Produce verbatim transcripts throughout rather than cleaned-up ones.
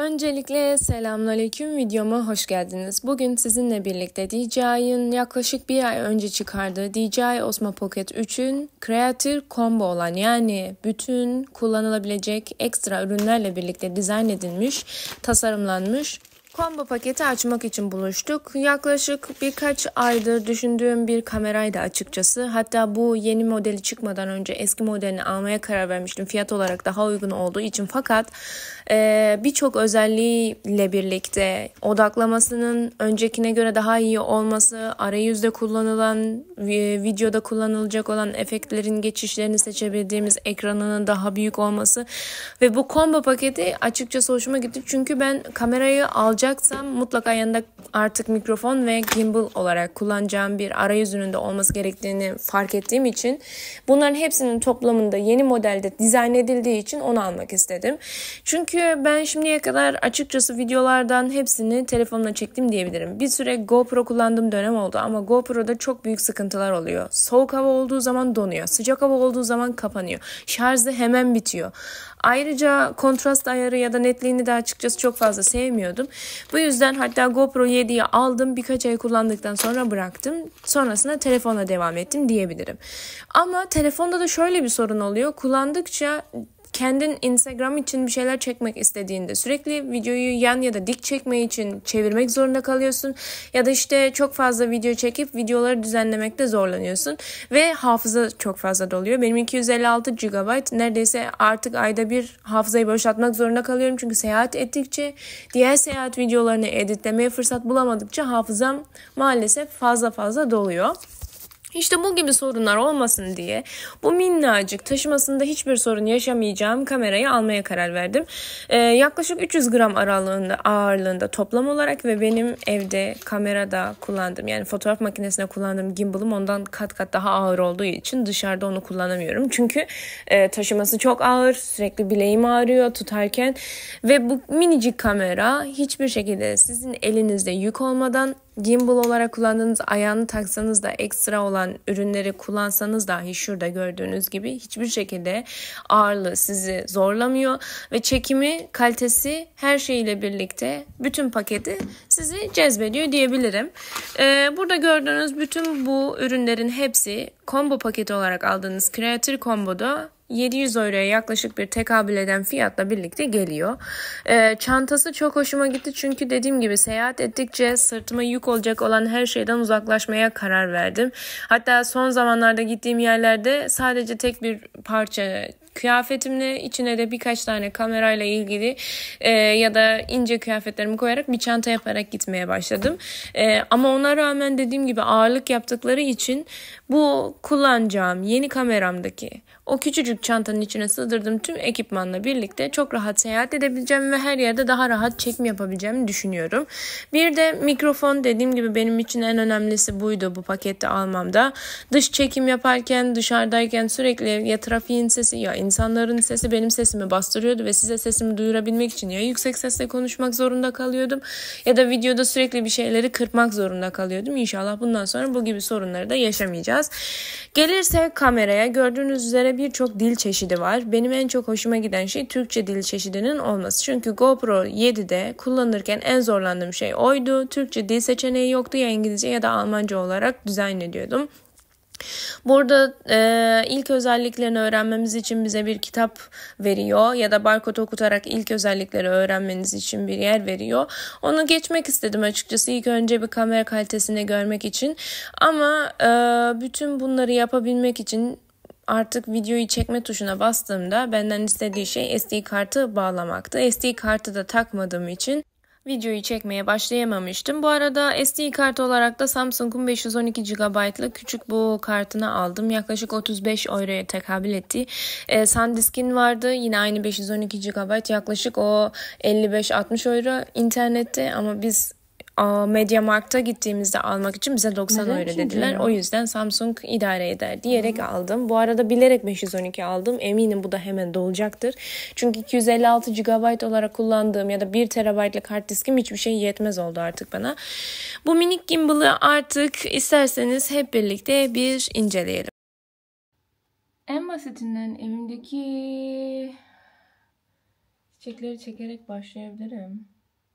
Öncelikle selamünaleyküm, videoma hoş geldiniz. Bugün sizinle birlikte D J I'ın yaklaşık bir ay önce çıkardığı D J I Osmo Pocket üçün Creator Combo olan, yani bütün kullanılabilecek ekstra ürünlerle birlikte dizayn edilmiş, tasarımlanmış combo paketi açmak için buluştuk. Yaklaşık birkaç aydır düşündüğüm bir kameraydı açıkçası. Hatta bu yeni modeli çıkmadan önce eski modelini almaya karar vermiştim. Fiyat olarak daha uygun olduğu için, fakat e, birçok özelliğiyle birlikte odaklamasının öncekine göre daha iyi olması, arayüzde kullanılan, videoda kullanılacak olan efektlerin geçişlerini seçebildiğimiz ekranının daha büyük olması ve bu combo paketi açıkçası hoşuma gitti. Çünkü ben kamerayı alacağım Alacaksam mutlaka yanında artık mikrofon ve gimbal olarak kullanacağım bir arayüzünün de olması gerektiğini fark ettiğim için, bunların hepsinin toplamında yeni modelde dizayn edildiği için onu almak istedim. Çünkü ben şimdiye kadar açıkçası videolardan hepsini telefonla çektim diyebilirim. Bir süre GoPro kullandığım dönem oldu ama GoPro'da çok büyük sıkıntılar oluyor. Soğuk hava olduğu zaman donuyor, sıcak hava olduğu zaman kapanıyor, şarjı hemen bitiyor. Ayrıca kontrast ayarı ya da netliğini de açıkçası çok fazla sevmiyordum. Bu yüzden hatta GoPro yediyi aldım, birkaç ay kullandıktan sonra bıraktım. Sonrasında telefonla devam ettim diyebilirim. Ama telefonda da şöyle bir sorun oluyor. Kullandıkça kendin Instagram için bir şeyler çekmek istediğinde sürekli videoyu yan ya da dik çekme için çevirmek zorunda kalıyorsun. Ya da işte çok fazla video çekip videoları düzenlemekte zorlanıyorsun. Ve hafıza çok fazla doluyor. Benim iki yüz elli altı gigabayt, neredeyse artık ayda bir hafızayı boşaltmak zorunda kalıyorum. Çünkü seyahat ettikçe, diğer seyahat videolarını editlemeye fırsat bulamadıkça hafızam maalesef fazla fazla doluyor. İşte bu gibi sorunlar olmasın diye bu minnacık, taşımasında hiçbir sorun yaşamayacağım kamerayı almaya karar verdim. Ee, yaklaşık üç yüz gram aralığında, ağırlığında toplam olarak ve benim evde kamerada kullandığım, yani fotoğraf makinesine kullandığım gimbal'ım ondan kat kat daha ağır olduğu için dışarıda onu kullanamıyorum. Çünkü e, taşıması çok ağır, sürekli bileğim ağrıyor tutarken ve bu minicik kamera hiçbir şekilde sizin elinizde yük olmadan, gimbal olarak kullandığınız, ayağını taksanız da, ekstra olan ürünleri kullansanız dahi şurada gördüğünüz gibi hiçbir şekilde ağırlığı sizi zorlamıyor ve çekimi, kalitesi, her şeyiyle birlikte bütün paketi sizi cezbediyor diyebilirim. Ee, burada gördüğünüz bütün bu ürünlerin hepsi combo paketi olarak aldığınız Creator Combo'da yedi yüz euroya yaklaşık bir tekabül eden fiyatla birlikte geliyor. Ee, çantası çok hoşuma gitti çünkü dediğim gibi seyahat ettikçe sırtıma yük olacak olan her şeyden uzaklaşmaya karar verdim. Hatta son zamanlarda gittiğim yerlerde sadece tek bir parça kıyafetimle, içine de birkaç tane kamerayla ilgili e, ya da ince kıyafetlerimi koyarak bir çanta yaparak gitmeye başladım. E, ama ona rağmen dediğim gibi ağırlık yaptıkları için bu kullanacağım yeni kameramdaki o küçücük çantanın içine sığdırdığım tüm ekipmanla birlikte çok rahat seyahat edebileceğim ve her yerde daha rahat çekim yapabileceğimi düşünüyorum. Bir de mikrofon, dediğim gibi benim için en önemlisi buydu bu pakette almamda. Dış çekim yaparken, dışarıdayken sürekli ya trafiğin sesi ya insanların sesi benim sesimi bastırıyordu ve size sesimi duyurabilmek için ya yüksek sesle konuşmak zorunda kalıyordum ya da videoda sürekli bir şeyleri kırpmak zorunda kalıyordum. İnşallah bundan sonra bu gibi sorunları da yaşamayacağız. Gelirse kameraya, gördüğünüz üzere birçok dil çeşidi var. Benim en çok hoşuma giden şey Türkçe dil çeşidinin olması. Çünkü GoPro yedide kullanırken en zorlandığım şey oydu. Türkçe dil seçeneği yoktu, ya İngilizce ya da Almanca olarak dizayn ediyordum. Burada e, ilk özelliklerini öğrenmemiz için bize bir kitap veriyor ya da barkod okutarak ilk özellikleri öğrenmeniz için bir yer veriyor. Onu geçmek istedim açıkçası ilk önce bir kamera kalitesini görmek için. Ama e, bütün bunları yapabilmek için artık videoyu çekme tuşuna bastığımda benden istediği şey S D kartı bağlamaktı. S D kartı da takmadığım için videoyu çekmeye başlayamamıştım. Bu arada S D kartı olarak da Samsung'un beş yüz on iki gigabaytlık küçük bu kartını aldım. Yaklaşık otuz beş euroya tekabül etti. E, SanDisk'in vardı. Yine aynı beş yüz on iki gigabayt. Yaklaşık o elli beş altmış euro internette, ama biz MediaMarkt'a gittiğimizde almak için bize doksan euro dediler. O yüzden Samsung idare eder diyerek Hı. aldım. Bu arada bilerek beş yüz on iki aldım. Eminim bu da hemen dolacaktır. Çünkü iki yüz elli altı gigabayt olarak kullandığım ya da bir terabaytlık hard diskim hiçbir şey yetmez oldu artık bana. Bu minik gimbal'ı artık isterseniz hep birlikte bir inceleyelim. En basitinden evimdeki Çiçekleri çekerek başlayabilirim.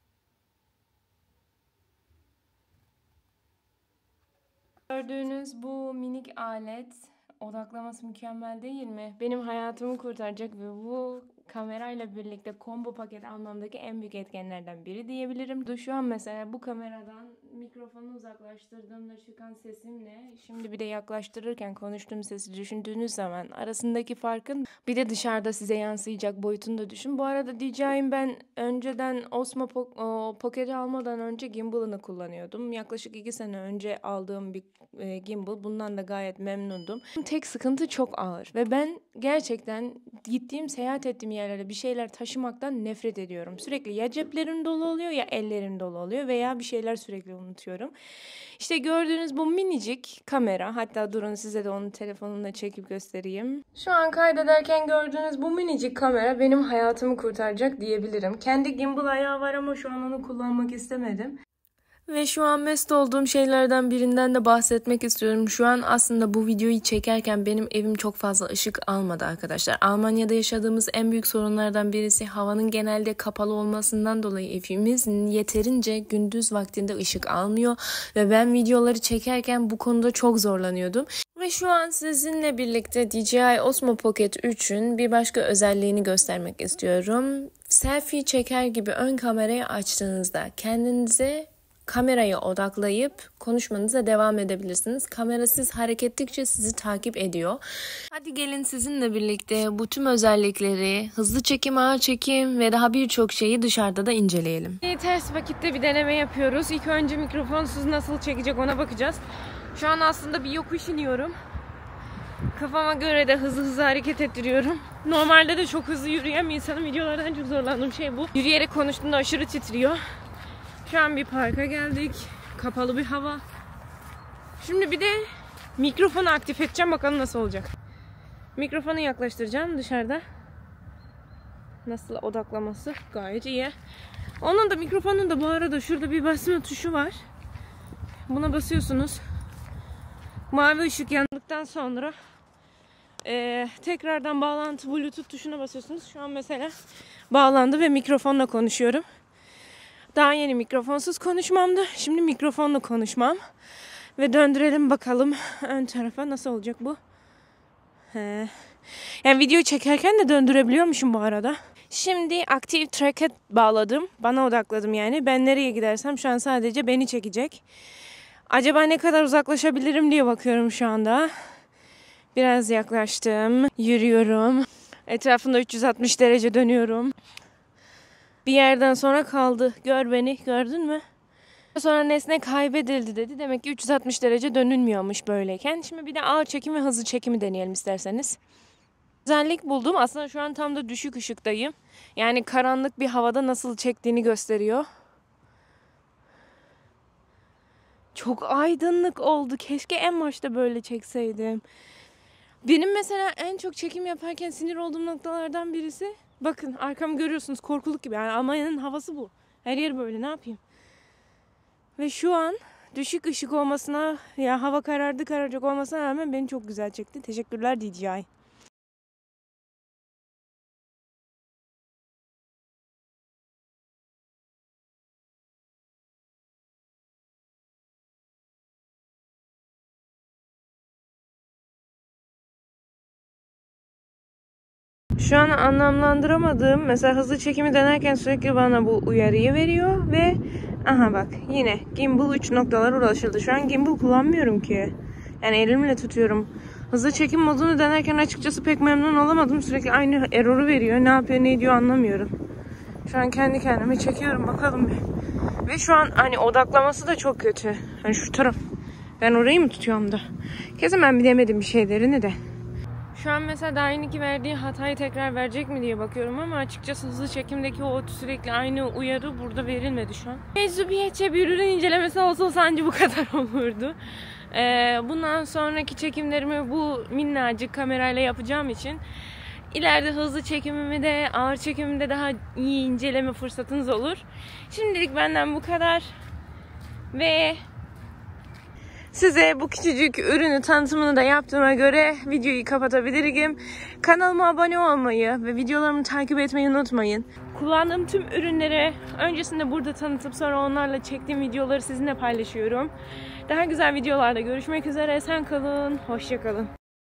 Gördüğünüz bu minik alet odaklaması mükemmel değil mi? Benim hayatımı kurtaracak ve bu kamerayla birlikte combo paket almamdaki en büyük etkenlerden biri diyebilirim. Şu an mesela bu kameradan mikrofonu uzaklaştırdığımda çıkan sesimle şimdi bir de yaklaştırırken konuştuğum sesi düşündüğünüz zaman arasındaki farkın bir de dışarıda size yansıyacak boyutunu da düşün. Bu arada D J I'in ben önceden Osmo Pocket'i almadan önce gimbal'ını kullanıyordum. Yaklaşık iki sene önce aldığım bir e, gimbal. Bundan da gayet memnundum. Tek sıkıntı çok ağır ve ben gerçekten gittiğim, seyahat ettiğim yerlere bir şeyler taşımaktan nefret ediyorum. Sürekli ya ceplerim dolu oluyor ya ellerim dolu oluyor veya bir şeyler sürekli unutuyorum. İşte gördüğünüz bu minicik kamera, hatta durun size de onu telefonumla çekip göstereyim. Şu an kaydederken gördüğünüz bu minicik kamera benim hayatımı kurtaracak diyebilirim. Kendi gimbal ayağı var ama şu an onu kullanmak istemedim. Ve şu an mest olduğum şeylerden birinden de bahsetmek istiyorum. Şu an aslında bu videoyu çekerken benim evim çok fazla ışık almadı arkadaşlar. Almanya'da yaşadığımız en büyük sorunlardan birisi havanın genelde kapalı olmasından dolayı evimiz yeterince gündüz vaktinde ışık almıyor. Ve ben videoları çekerken bu konuda çok zorlanıyordum. Ve şu an sizinle birlikte D J I Osmo Pocket üçün bir başka özelliğini göstermek istiyorum. Selfie çeker gibi ön kamerayı açtığınızda kendinize kameraya odaklayıp konuşmanıza devam edebilirsiniz. Kamera siz hareket ettikçe sizi takip ediyor. Hadi gelin sizinle birlikte bu tüm özellikleri, hızlı çekim, ağır çekim ve daha birçok şeyi dışarıda da inceleyelim. Ters vakitte bir deneme yapıyoruz. İlk önce mikrofonsuz nasıl çekecek ona bakacağız. Şu an aslında bir yokuş iniyorum. Kafama göre de hızlı hızlı hareket ettiriyorum. Normalde de çok hızlı yürüyen bir insanım. Videolardan çok zorlandığım şey bu. Yürüyerek konuştuğumda aşırı titriyor. Şu an bir parka geldik. Kapalı bir hava. Şimdi bir de mikrofonu aktif edeceğim. Bakalım nasıl olacak. Mikrofonu yaklaştıracağım dışarıda. Nasıl odaklaması? Gayet iyi. Onun da mikrofonun da bu arada şurada bir basma tuşu var. Buna basıyorsunuz. Mavi ışık yandıktan sonra e, tekrardan bağlantı Bluetooth tuşuna basıyorsunuz. Şu an mesela bağlandı ve mikrofonla konuşuyorum. Daha yeni mikrofonsuz konuşmamdı. Şimdi mikrofonla konuşmam. Ve döndürelim bakalım ön tarafa nasıl olacak bu. He. Yani video çekerken de döndürebiliyormuşum bu arada. Şimdi Active Track'e bağladım. Bana odakladım yani. Ben nereye gidersem şu an sadece beni çekecek. Acaba ne kadar uzaklaşabilirim diye bakıyorum şu anda. Biraz yaklaştım. Yürüyorum. Etrafında üç yüz altmış derece dönüyorum. Bir yerden sonra kaldı. Gör beni. Gördün mü? Sonra nesne kaybedildi dedi. Demek ki üç yüz altmış derece dönülmüyormuş böyleyken. Şimdi bir de ağır çekim ve hızlı çekimi deneyelim isterseniz. Özellik buldum. Aslında şu an tam da düşük ışıktayım. Yani karanlık bir havada nasıl çektiğini gösteriyor. Çok aydınlık oldu. Keşke en başta böyle çekseydim. Benim mesela en çok çekim yaparken sinir olduğum noktalardan birisi. Bakın arkamı görüyorsunuz, korkuluk gibi. Yani Almanya'nın havası bu. Her yer böyle, ne yapayım? Ve şu an düşük ışık olmasına, ya hava karardı kararacak olmasına rağmen beni çok güzel çekti. Teşekkürler D J I. Şu an anlamlandıramadığım, mesela hızlı çekimi denerken sürekli bana bu uyarıyı veriyor ve aha bak yine gimbal üç noktalara ulaşıldı. Şu an gimbal kullanmıyorum ki. Yani elimle tutuyorum. Hızlı çekim modunu denerken açıkçası pek memnun olamadım. Sürekli aynı error'u veriyor. Ne yapıyor ne ediyor anlamıyorum. Şu an kendi kendime çekiyorum bakalım bir. Ve şu an hani odaklaması da çok kötü. Hani şu taraf. Ben orayı mı tutuyorum da. Kesin ben bilemedim bir şeylerini de. Şu an mesela daha yeni verdiği hatayı tekrar verecek mi diye bakıyorum ama açıkçası hızlı çekimdeki o sürekli aynı uyarı burada verilmedi şu an. Mecburiyetçe bir ürün incelemesi olsa sence bu kadar olurdu. Ee, bundan sonraki çekimlerimi bu minnacık kamerayla yapacağım için ileride hızlı çekimimi de ağır çekimimi de daha iyi inceleme fırsatınız olur. Şimdilik benden bu kadar ve Size bu küçücük ürünü tanıtımını da yaptığıma göre videoyu kapatabilirim. Kanalıma abone olmayı ve videolarımı takip etmeyi unutmayın. Kullandığım tüm ürünleri öncesinde burada tanıtıp sonra onlarla çektiğim videoları sizinle paylaşıyorum. Daha güzel videolarda görüşmek üzere. Esen kalın, hoşça kalın.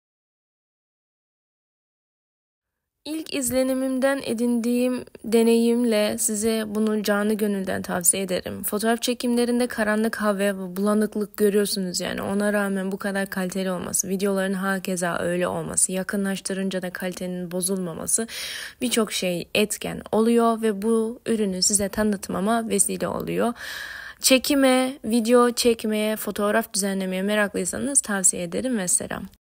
İlk izlenimimden edindiğim deneyimle size bunu canı gönülden tavsiye ederim. Fotoğraf çekimlerinde karanlık hava ve bulanıklık görüyorsunuz yani. Ona rağmen bu kadar kaliteli olması, videoların hakeza öyle olması, yakınlaştırınca da kalitenin bozulmaması birçok şey etken oluyor ve bu ürünü size tanıtmama vesile oluyor. Çekime, video çekmeye, fotoğraf düzenlemeye meraklıysanız tavsiye ederim ve selam.